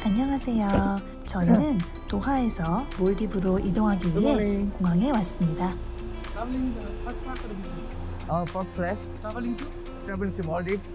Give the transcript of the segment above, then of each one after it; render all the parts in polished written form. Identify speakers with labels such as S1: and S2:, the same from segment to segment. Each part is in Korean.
S1: 안녕하세요. 저희는 도하에서 몰디브로 이동하기 위해 공항에 왔습니다.
S2: Traveling first class or business?
S3: First class. Traveling to Maldives.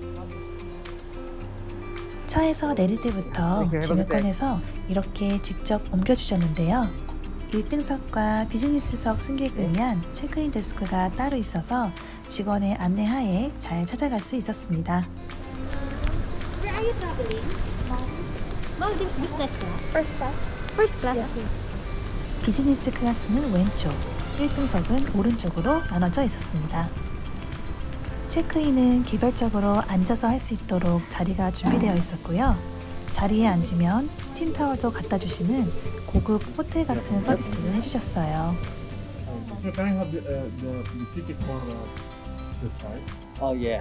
S1: 차에서 내릴 때부터 짐을 꺼내서 이렇게 직접 옮겨주셨는데요. 1등석과 비즈니스석 승객을 위한 체크인 데스크가 따로 있어서 직원의 안내하에 잘 찾아갈 수 있었습니다.
S4: Where are you traveling? Maldives business class. First class. First class. Yeah.
S1: 비즈니스 클래스는 왼쪽, 1등석은 오른쪽으로 나눠져 있었습니다. 체크인은 개별적으로 앉아서 할 수 있도록 자리가 준비되어 있었고요. 자리에 앉으면 스팀 타월도 갖다 주시는 고급 호텔 같은 서비스를 해주셨어요.
S2: So can I have the ticket for the child?
S3: Oh yeah.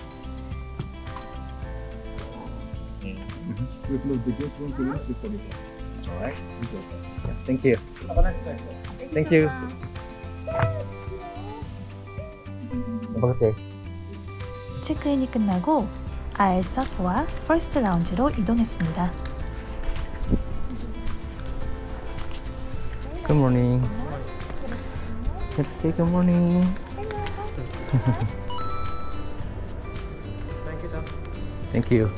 S2: We close the gate 1 minutes before you go.
S3: Alright. Thank you.
S2: Have a nice day.
S3: Thank you.
S1: 체크인이 끝나고 알사프와 퍼스트 라운지로 이동했습니다.
S3: Good morning. Let's say good morning.
S2: Thank you, sir.
S3: Thank you.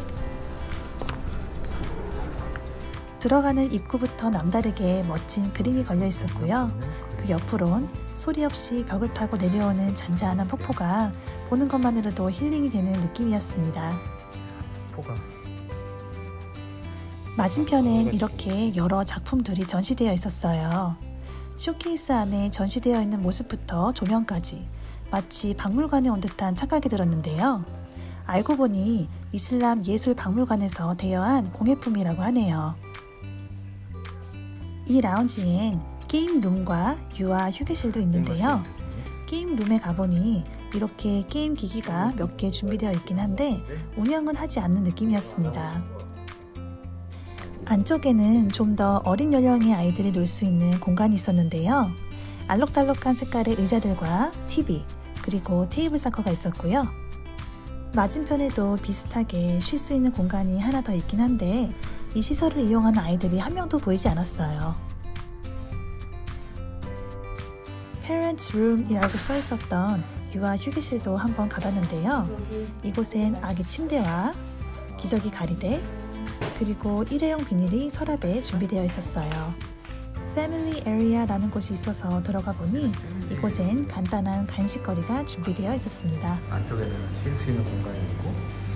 S1: 들어가는 입구부터 남다르게 멋진 그림이 걸려 있었고요. 그 옆으론 소리 없이 벽을 타고 내려오는 잔잔한 폭포가 보는 것만으로도 힐링이 되는 느낌이었습니다.
S3: 포가.
S1: 맞은편엔 이렇게 여러 작품들이 전시되어 있었어요. 쇼케이스 안에 전시되어 있는 모습부터 조명까지 마치 박물관에 온 듯한 착각이 들었는데요. 알고 보니 이슬람 예술 박물관에서 대여한 공예품이라고 하네요. 이 라운지엔 게임룸과 유아 휴게실도 있는데요. 게임룸에 가보니 이렇게 게임 기기가 몇 개 준비되어 있긴 한데 운영은 하지 않는 느낌이었습니다. 안쪽에는 좀 더 어린 연령의 아이들이 놀 수 있는 공간이 있었는데요. 알록달록한 색깔의 의자들과 TV, 그리고 테이블 사커가 있었고요. 맞은편에도 비슷하게 쉴 수 있는 공간이 하나 더 있긴 한데 이 시설을 이용하는 아이들이 한 명도 보이지 않았어요. Parents Room이라고 써 있었던 유아 휴게실도 한번 가봤는데요. 이곳엔 아기 침대와 기저귀 가리대, 그리고 일회용 비닐이 서랍에 준비되어 있었어요. Family Area라는 곳이 있어서 들어가 보니 이곳엔 간단한 간식거리가 준비되어 있었습니다.
S3: 안쪽에는 쉴 수 있는 공간이 있고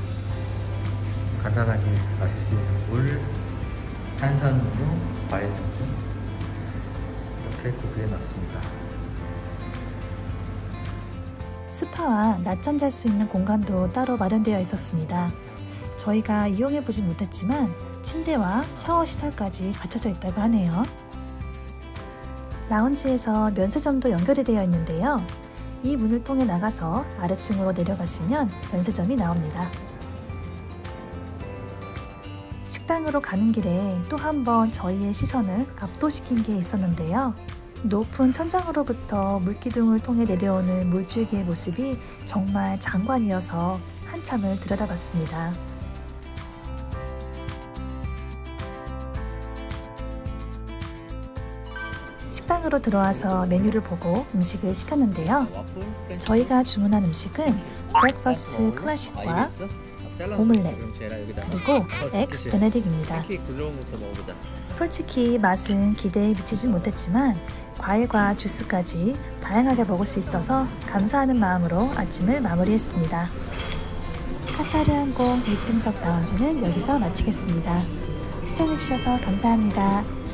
S3: 간단하게 마실 수 있는 물, 탄산음료, 과일 등등 이렇게 구비해 놨습니다.
S1: 스파와 낮잠 잘 수 있는 공간도 따로 마련되어 있었습니다. 저희가 이용해보지 못했지만 침대와 샤워 시설까지 갖춰져 있다고 하네요. 라운지에서 면세점도 연결이 되어 있는데요. 이 문을 통해 나가서 아래층으로 내려가시면 면세점이 나옵니다. 식당으로 가는 길에 또 한 번 저희의 시선을 압도시킨 게 있었는데요. 높은 천장으로부터 물기둥을 통해 내려오는 물줄기의 모습이 정말 장관이어서 한참을 들여다봤습니다. 식당으로 들어와서 메뉴를 보고 음식을 시켰는데요. 저희가 주문한 음식은 브렉퍼스트 클래식과 오믈렛, 그리고 엑스 베네딕입니다. 솔직히 맛은 기대에 미치지 못했지만 과일과 주스까지 다양하게 먹을 수 있어서 감사하는 마음으로 아침을 마무리했습니다. 카타르 항공 1등석 라운지는 여기서 마치겠습니다. 시청해주셔서 감사합니다.